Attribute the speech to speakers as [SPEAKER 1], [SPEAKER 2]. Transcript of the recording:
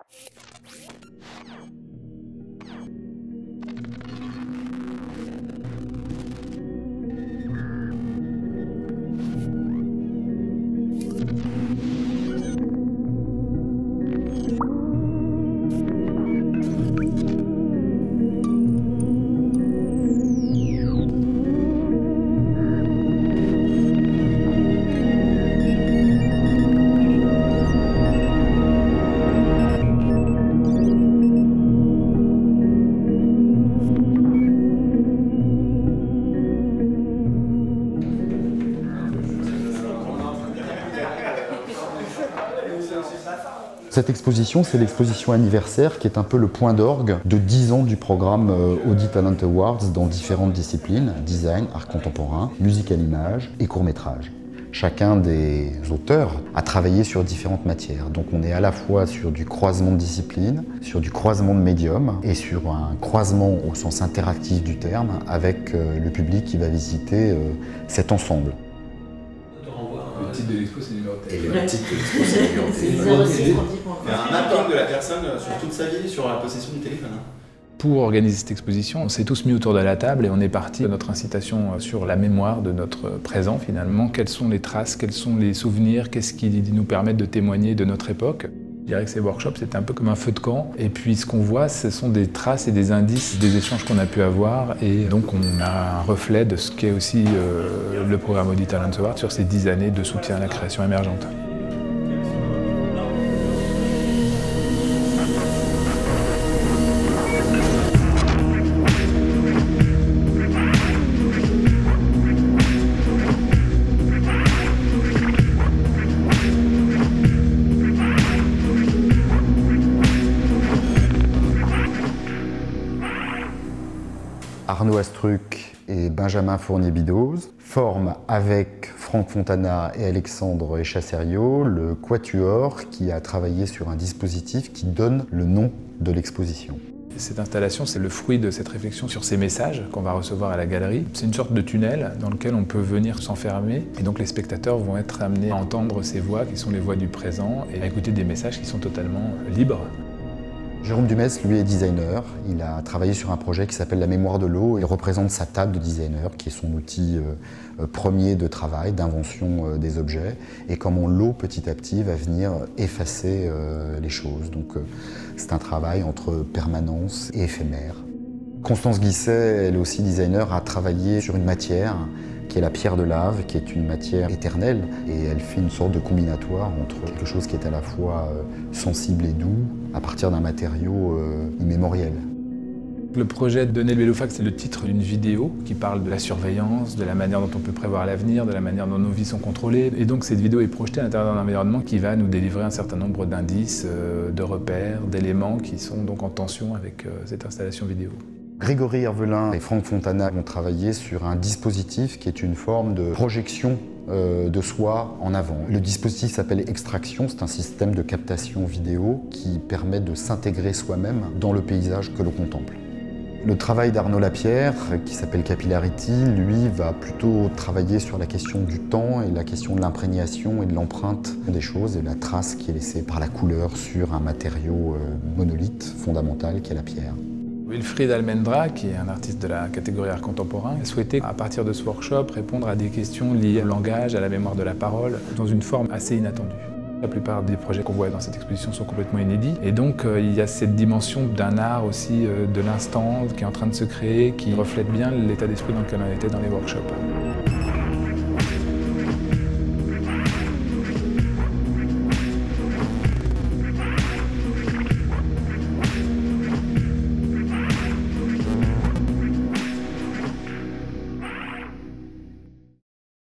[SPEAKER 1] Cette exposition, c'est l'exposition anniversaire qui est un peu le point d'orgue de 10 ans du programme Audi Talent Awards dans différentes disciplines, design, art contemporain, musique à l'image et court-métrage. Chacun des auteurs a travaillé sur différentes matières. Donc on est à la fois sur du croisement de disciplines, sur du croisement de médiums et sur un croisement au sens interactif du terme avec le public qui va visiter cet ensemble.
[SPEAKER 2] Le titre de l'expo, c'est numéro de téléphone.
[SPEAKER 3] Et le titre de l'expo, c'est numéro de téléphone.
[SPEAKER 4] Il y a un mapping de la personne sur toute sa vie, sur la possession du téléphone.
[SPEAKER 2] Pour organiser cette exposition, on s'est tous mis autour de la table et on est parti de notre incitation sur la mémoire de notre présent finalement. Quelles sont les traces, quels sont les souvenirs, qu'est-ce qui nous permet de témoigner de notre époque. Je dirais que ces workshops, c'était un peu comme un feu de camp. Et puis ce qu'on voit, ce sont des traces et des indices des échanges qu'on a pu avoir. Et donc on a un reflet de ce qu'est aussi le programme Audi Talent Awards sur ces 10 années de soutien à la création émergente.
[SPEAKER 1] Arnaud Astruc et Benjamin Fournier-Bidoz forment avec Franck Fontana et Alexandre Echasserio le Quatuor qui a travaillé sur un dispositif qui donne le nom de l'exposition.
[SPEAKER 2] Cette installation, c'est le fruit de cette réflexion sur ces messages qu'on va recevoir à la galerie. C'est une sorte de tunnel dans lequel on peut venir s'enfermer et donc les spectateurs vont être amenés à entendre ces voix qui sont les voix du présent et à écouter des messages qui sont totalement libres.
[SPEAKER 1] Jérôme Dumès, lui, est designer. Il a travaillé sur un projet qui s'appelle La mémoire de l'eau. Il représente sa table de designer, qui est son outil premier de travail, d'invention des objets, et comment l'eau, petit à petit, va venir effacer les choses. Donc c'est un travail entre permanence et éphémère. Constance Guisset, elle aussi designer, a travaillé sur une matière qui est la pierre de lave, qui est une matière éternelle. Et elle fait une sorte de combinatoire entre quelque chose qui est à la fois sensible et doux, à partir d'un matériau immémoriel.
[SPEAKER 2] Le projet Donner le Vélofax, c'est le titre d'une vidéo qui parle de la surveillance, de la manière dont on peut prévoir l'avenir, de la manière dont nos vies sont contrôlées. Et donc cette vidéo est projetée à l'intérieur d'un environnement qui va nous délivrer un certain nombre d'indices, de repères, d'éléments qui sont donc en tension avec cette installation vidéo.
[SPEAKER 1] Grégory Hervelin et Franck Fontana ont travaillé sur un dispositif qui est une forme de projection de soi en avant. Le dispositif s'appelle Extraction, c'est un système de captation vidéo qui permet de s'intégrer soi-même dans le paysage que l'on contemple. Le travail d'Arnaud Lapierre, qui s'appelle Capillarity, lui, va plutôt travailler sur la question du temps et la question de l'imprégnation et de l'empreinte des choses et la trace qui est laissée par la couleur sur un matériau monolithe fondamental qui est la pierre.
[SPEAKER 2] Wilfried Almendra, qui est un artiste de la catégorie art contemporain, a souhaité, à partir de ce workshop, répondre à des questions liées au langage, à la mémoire de la parole, dans une forme assez inattendue. La plupart des projets qu'on voit dans cette exposition sont complètement inédits. Et donc, il y a cette dimension d'un art aussi, de l'instant, qui est en train de se créer, qui reflète bien l'état d'esprit dans lequel on était dans les workshops.